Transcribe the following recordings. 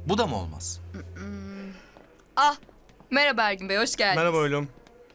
Bu da mı olmaz? Ah, merhaba Ergin Bey, hoş geldiniz. Merhaba oğlum.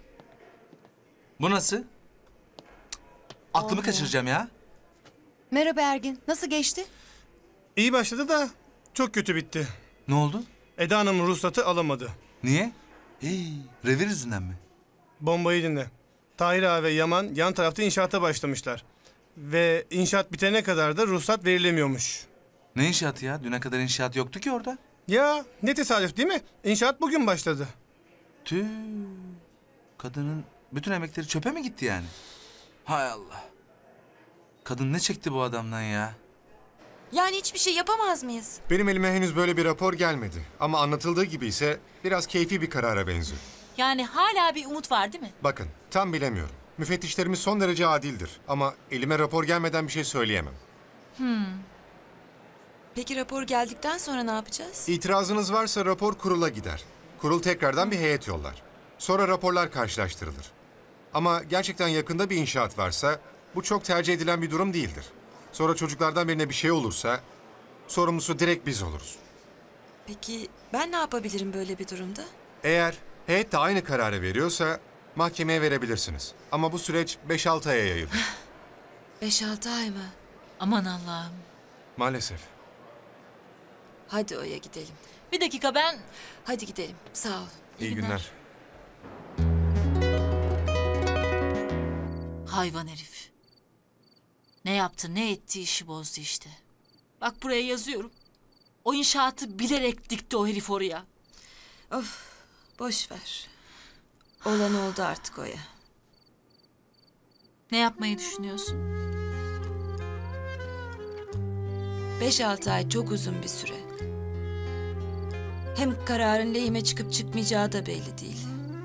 Bu nasıl? Cık, aklımı kaçıracağım ya. Merhaba Ergin. Nasıl geçti? İyi başladı da çok kötü bitti. Ne oldu? Eda Hanım ruhsatı alamadı. Niye? Revir yüzünden mi? Bombayı dinle. Tahir Ağa ve Yaman yan tarafta inşaata başlamışlar. Ve inşaat bitene kadar da ruhsat verilemiyormuş. Ne inşaatı ya? Düne kadar inşaat yoktu ki orada. Ya ne tesadüf değil mi? İnşaat bugün başladı. Tüh. Kadının bütün emekleri çöpe mi gitti yani? Hay Allah. Kadın ne çekti bu adamdan ya? Yani hiçbir şey yapamaz mıyız? Benim elime henüz böyle bir rapor gelmedi. Ama anlatıldığı gibi ise biraz keyfi bir karara benziyor. Yani hala bir umut var değil mi? Bakın, tam bilemiyorum. Müfettişlerimiz son derece adildir. Ama elime rapor gelmeden bir şey söyleyemem. Peki rapor geldikten sonra ne yapacağız? İtirazınız varsa rapor kurula gider. Kurul tekrardan bir heyet yollar. Sonra raporlar karşılaştırılır. Ama gerçekten yakında bir inşaat varsa bu çok tercih edilen bir durum değildir. Sonra çocuklardan birine bir şey olursa sorumlusu direkt biz oluruz. Peki ben ne yapabilirim böyle bir durumda? Eğer heyet de aynı kararı veriyorsa mahkemeye verebilirsiniz. Ama bu süreç 5-6 aya yayılır. 5-6 ay mı? Aman Allah'ım. Maalesef. Hadi Oya gidelim. Bir dakika ben... Hadi gidelim. Sağ ol. İyi günler. Hayvan herif. Ne yaptı ne etti işi bozdu işte. Bak buraya yazıyorum. O inşaatı bilerek dikti o herif oraya. Of, boş ver. Olan oldu artık Oya. Ne yapmayı düşünüyorsun? 5-6 ay çok uzun bir süre. Hem kararın lehime çıkıp çıkmayacağı da belli değil.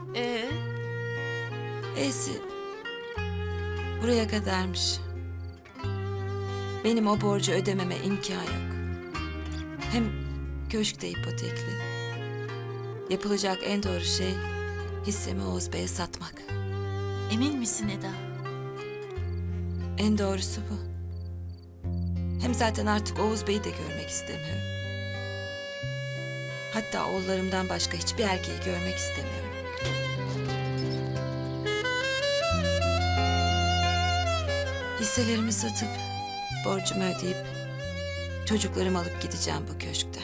E'si buraya kadarmış. Benim o borcu ödememe imkan yok. Hem köşk de ipotekli. Yapılacak en doğru şey hissemi Oğuz Bey'e satmak. Emin misin Eda? En doğrusu bu. Hem zaten artık Oğuz Bey'i de görmek istemiyorum. Hatta oğullarımdan başka hiçbir erkeği görmek istemiyorum. Hisselerimi satıp, borcumu ödeyip, çocuklarımı alıp gideceğim bu köşkten.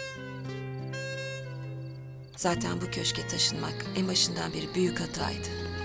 Zaten bu köşke taşınmak en başından beri büyük hataydı.